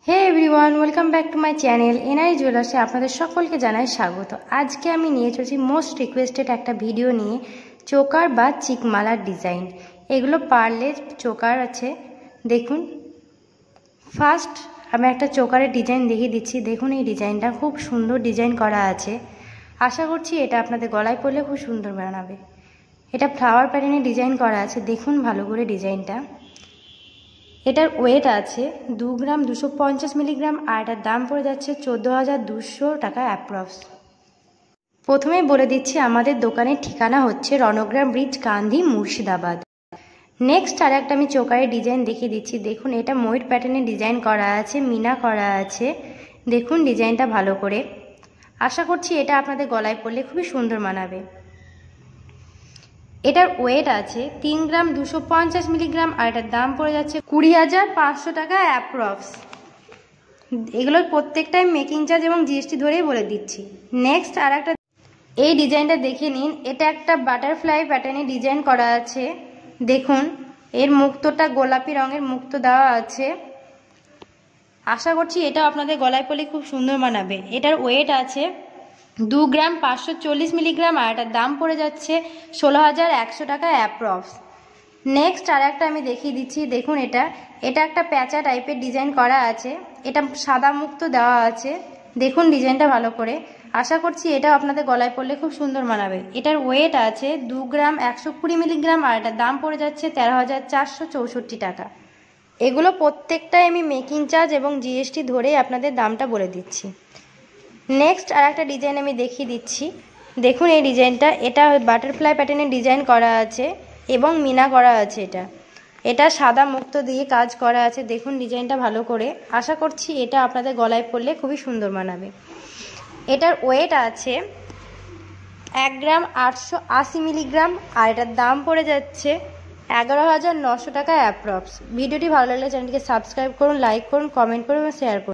Hey everyone, welcome back to my channel NI জুয়েলার্সে আপনাদের সকলকে জানাই স্বাগত। আজকে আমি নিয়ে চলেছি মোস্ট রিকোয়েস্টেড একটা ভিডিও নিয়ে, চোকার বা চিকমালার ডিজাইন। এগুলো পার্লে চোকার আছে। দেখুন, ফার্স্ট আমি একটা চোকারের ডিজাইন দেখিয়ে দিচ্ছি। দেখুন, এই ডিজাইনটা খুব সুন্দর ডিজাইন করা আছে। আশা করছি এটা আপনাদের গলায় পরলে খুব সুন্দর বানাবে। এটা ফ্লাওয়ার প্যাটার্নে ডিজাইন করা আছে। দেখুন ভালো করে ডিজাইনটা। এটার ওয়েট আছে 2 গ্রাম 250 মিলিগ্রাম আর এটার দাম পড়ে যাচ্ছে 14,200 টাকা অ্যাপ্রক্স। প্রথমে বলে দিচ্ছি আমাদের দোকানের ঠিকানা হচ্ছে রণগ্রাম ব্রিজ, গান্ধী, মুর্শিদাবাদ। নেক্সট আর একটা আমি চোকারের ডিজাইন দেখিয়ে দিচ্ছি। দেখুন, এটা ময়ূর প্যাটার্নে ডিজাইন করা আছে, মিনা করা আছে। দেখুন ডিজাইনটা ভালো করে। আশা করছি এটা আপনাদের গলায় পরলে খুবই সুন্দর মানাবে। এটার ওয়েট আছে 3 গ্রাম 250 মিলিগ্রাম আর এটার দাম পড়ে যাচ্ছে 20,500 টাকা অ্যাপ্রক্স। এগুলোর প্রত্যেকটাই মেকিং চার্জ এবং জিএসটি ধরেই বলে দিচ্ছি। নেক্সট আর একটা এই ডিজাইনটা দেখে নিন। এটা একটা বাটারফ্লাই প্যাটার্নে ডিজাইন করা আছে। দেখুন, এর মুক্তটা গোলাপি রঙের মুক্ত দেওয়া আছে। আশা করছি এটা আপনাদের গলায় পরলে খুব সুন্দর মানাবে। এটার ওয়েট আছে 2 গ্রাম 540 মিলিগ্রাম আর এটার দাম পড়ে যাচ্ছে 16,100 টাকা অ্যাপ্রক্স। নেক্সট আর একটা আমি দেখিয়ে দিচ্ছি। দেখুন, এটা একটা প্যাঁচা টাইপের ডিজাইন করা আছে। এটা সাদা মুক্ত দেওয়া আছে। দেখুন ডিজাইনটা ভালো করে। আশা করছি এটা আপনাদের গলায় পরলে খুব সুন্দর মানাবে। এটার ওয়েট আছে 2 গ্রাম 120 মিলিগ্রাম আর এটার দাম পড়ে যাচ্ছে 13,464 টাকা। এগুলো প্রত্যেকটাই আমি মেকিং চার্জ এবং জিএসটি ধরে আপনাদের দামটা বলে দিচ্ছি। নেক্সট আর একটা ডিজাইন আমি দেখিয়ে দিচ্ছি। দেখুন এই ডিজাইনটা, এটা বাটারফ্লাই প্যাটার্নে ডিজাইন করা আছে এবং মিনা করা আছে। এটা সাদা মুক্ত দিয়ে কাজ করা আছে। দেখুন ডিজাইনটা ভালো করে। আশা করছি এটা আপনাদের গলায় পরলে খুবই সুন্দর মানাবে। এটার ওয়েট আছে 1 গ্রাম 880 মিলিগ্রাম আর এটার দাম পড়ে যাচ্ছে 11,900 টাকা অ্যাপ্রক্স। ভিডিওটি ভালো লাগলে চ্যানেলটিকে সাবস্ক্রাইব করুন, লাইক করুন, কমেন্ট করুন এবং শেয়ার করুন।